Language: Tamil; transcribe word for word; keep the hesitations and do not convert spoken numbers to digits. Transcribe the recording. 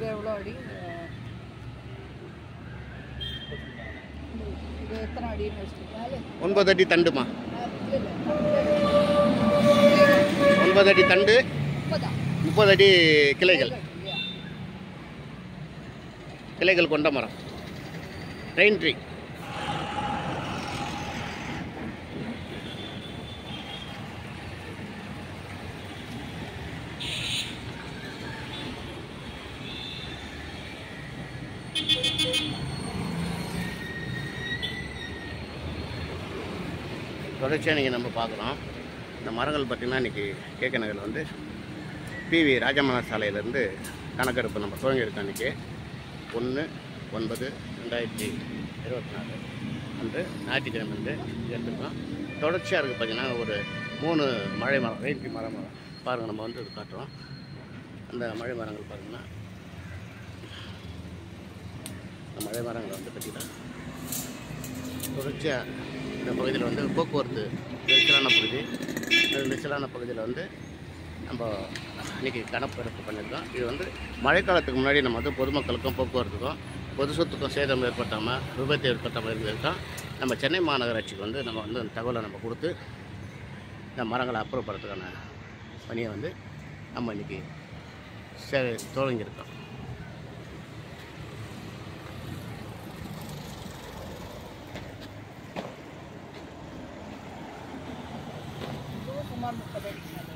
எவ்வளோ அடி? இது எத்தனை அடின்னு வச்சுருக்கீங்க? ஒன்பது அடி தண்டுமா? ஒன்பது அடி தண்டு, முப்பது அடி கிளைகள். கிளைகள் கொண்ட மரம், ரெயின் ட்ரீ. தொடர்ச்சியாக நீங்கள் நம்ம பார்க்குறோம். இந்த மரங்கள் பார்த்திங்கன்னா இன்றைக்கி கேகே நகரில் வந்து பிவி ராஜமன்னா சாலையிலேருந்து கணக்கெடுப்பு நம்ம துவங்கியிருக்கோம். இன்றைக்கி ஒன்று ஒன்பது ரெண்டாயிரத்தி இருபத்தி நாலு அன்று ஞாயிற்றுக்கிழமை வந்து எடுத்துருக்கோம். தொடர்ச்சியாக இருக்குது பார்த்திங்கன்னா ஒரு மூணு மழை மரம், ரெயின் மரம் மரம் பாருங்கள். நம்ம வந்து இது காட்டுறோம். அந்த மழை மரங்கள் பாருங்கன்னா இந்த மழை மரங்கள் வந்து பார்த்திங்கன்னா தொடர்ச்சியாக இந்த பகுதியில் வந்து போக்குவரத்து நெரிசலான பகுதி. இந்த நெரிசலான பகுதியில் வந்து நம்ம இன்றைக்கி கணக்கெடுப்பு பண்ணியிருக்கோம். இது வந்து மழைக்காலத்துக்கு முன்னாடி நம்ம வந்து பொதுமக்களுக்கும் போக்குவரத்துக்கும் பொது சொத்துக்கும் சேதம் ஏற்பட்டாமல் விபத்து ஏற்பட்டாமல் இருந்திருக்கோம். நம்ம சென்னை மாநகராட்சிக்கு வந்து நம்ம வந்து அந்த தகவலை நம்ம கொடுத்து இந்த மரங்களை அப்புறப்படுறதுக்கான பணியை வந்து நம்ம இன்றைக்கி சே தொடங்கியிருக்கோம். சுமார் முப்பது அடி.